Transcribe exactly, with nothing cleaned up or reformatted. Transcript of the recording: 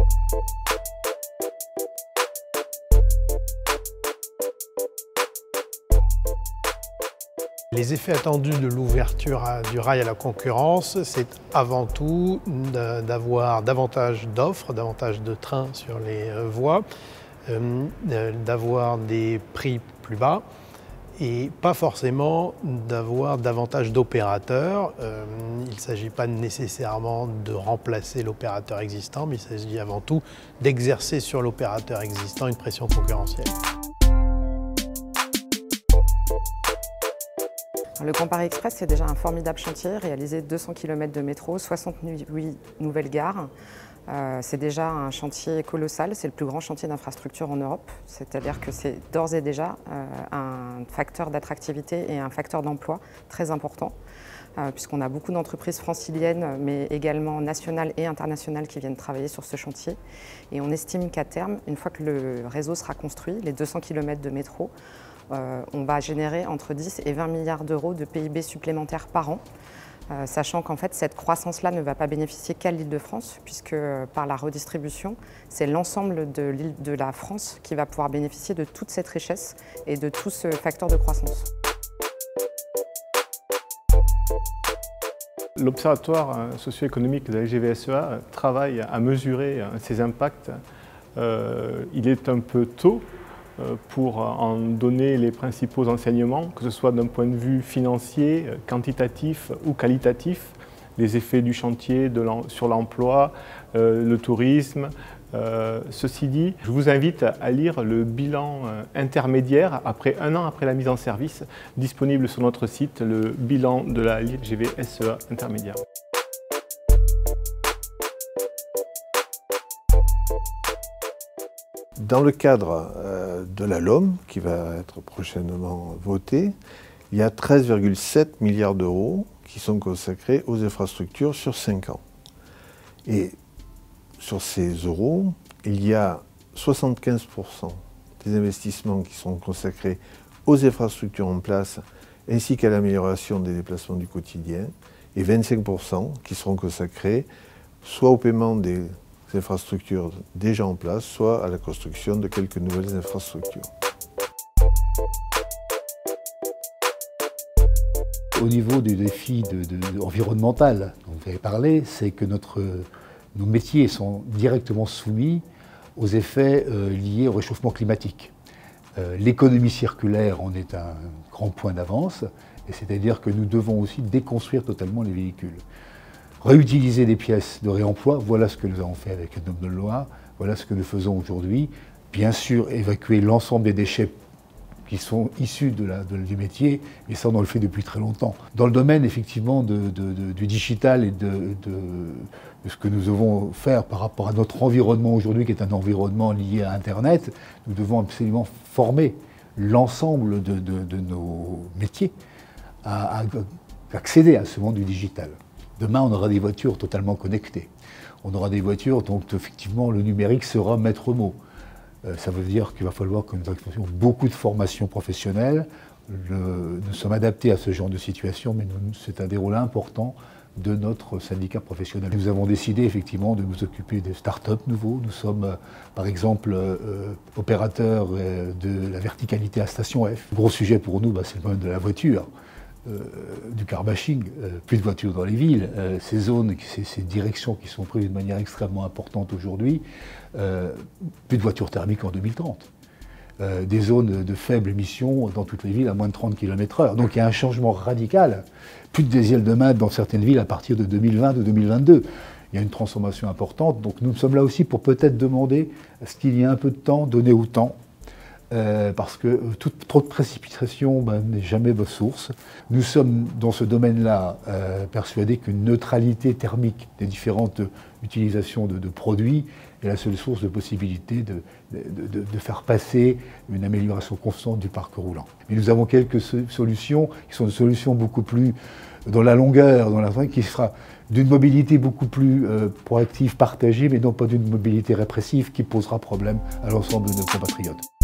Les effets attendus de l'ouverture du rail à la concurrence, c'est avant tout d'avoir davantage d'offres, davantage de trains sur les voies, d'avoir des prix plus bas et pas forcément d'avoir davantage d'opérateurs. Il ne s'agit pas nécessairement de remplacer l'opérateur existant, mais il s'agit avant tout d'exercer sur l'opérateur existant une pression concurrentielle. Le Grand Paris Express, c'est déjà un formidable chantier, réalisé deux cents kilomètres de métro, soixante-huit nouvelles gares. Euh, c'est déjà un chantier colossal, c'est le plus grand chantier d'infrastructure en Europe. C'est-à-dire que c'est d'ores et déjà euh, un facteur d'attractivité et un facteur d'emploi très important, euh, puisqu'on a beaucoup d'entreprises franciliennes, mais également nationales et internationales qui viennent travailler sur ce chantier. Et on estime qu'à terme, une fois que le réseau sera construit, les deux cents kilomètres de métro, Euh, on va générer entre dix et vingt milliards d'euros de P I B supplémentaires par an, euh, sachant qu'en fait cette croissance-là ne va pas bénéficier qu'à l'Île-de-France, puisque euh, par la redistribution, c'est l'ensemble de l'île de la France qui va pouvoir bénéficier de toute cette richesse et de tout ce facteur de croissance. L'Observatoire socio-économique de la L G V S E A travaille à mesurer ces impacts. Euh, il est un peu tôt pour en donner les principaux enseignements, que ce soit d'un point de vue financier, quantitatif ou qualitatif, les effets du chantier de sur l'emploi, euh, le tourisme. Euh, ceci dit, je vous invite à lire le bilan intermédiaire, après un an après la mise en service, disponible sur notre site, le bilan de la L G V S E A intermédiaire. Dans le cadre euh, de la L O M, qui va être prochainement votée, il y a treize virgule sept milliards d'euros qui sont consacrés aux infrastructures sur cinq ans. Et sur ces euros, il y a soixante-quinze pour cent des investissements qui sont consacrés aux infrastructures en place, ainsi qu'à l'amélioration des déplacements du quotidien, et vingt-cinq pour cent qui seront consacrés soit au paiement des infrastructures déjà en place, soit à la construction de quelques nouvelles infrastructures. Au niveau du défi de, de, de environnemental dont vous avez parlé, c'est que notre, nos métiers sont directement soumis aux effets euh, liés au réchauffement climatique. Euh, L'économie circulaire en est un grand point d'avance, et c'est-à-dire que nous devons aussi déconstruire totalement les véhicules. Réutiliser des pièces de réemploi, voilà ce que nous avons fait avec une norme de loi, voilà ce que nous faisons aujourd'hui. Bien sûr, évacuer l'ensemble des déchets qui sont issus de la, de, du métier, et ça on le fait depuis très longtemps. Dans le domaine effectivement de, de, de, du digital et de, de, de ce que nous devons faire par rapport à notre environnement aujourd'hui, qui est un environnement lié à Internet, nous devons absolument former l'ensemble de, de, de nos métiers à, à accéder à ce monde du digital. Demain, on aura des voitures totalement connectées. On aura des voitures dont effectivement le numérique sera maître mot. Euh, ça veut dire qu'il va falloir que nous fassions beaucoup de formations professionnelles. Le, nous sommes adaptés à ce genre de situation, mais c'est un des rôles importants de notre syndicat professionnel. Nous avons décidé effectivement de nous occuper des start-up nouveaux. Nous sommes euh, par exemple euh, opérateurs euh, de la verticalité à station F. Le gros sujet pour nous, bah, c'est le problème de la voiture. Euh, du car bashing, euh, plus de voitures dans les villes, euh, ces zones, ces, ces directions qui sont prises de manière extrêmement importante aujourd'hui, euh, plus de voitures thermiques en deux mille trente. Euh, des zones de faible émission dans toutes les villes à moins de trente kilomètres heure. Donc il y a un changement radical, plus de diesel de main dans certaines villes à partir de deux mille vingt ou deux mille vingt-deux. Il y a une transformation importante, donc nous sommes là aussi pour peut-être demander à ce qu'il y ait un peu de temps donné au temps. Euh, parce que euh, tout, trop de précipitation ben, n'est jamais votre source. Nous sommes dans ce domaine-là euh, persuadés qu'une neutralité thermique des différentes utilisations de, de produits est la seule source de possibilité de, de, de, de faire passer une amélioration constante du parc roulant. Mais nous avons quelques solutions qui sont des solutions beaucoup plus dans la longueur, dans la qui sera d'une mobilité beaucoup plus euh, proactive, partagée, mais non pas d'une mobilité répressive qui posera problème à l'ensemble de nos compatriotes.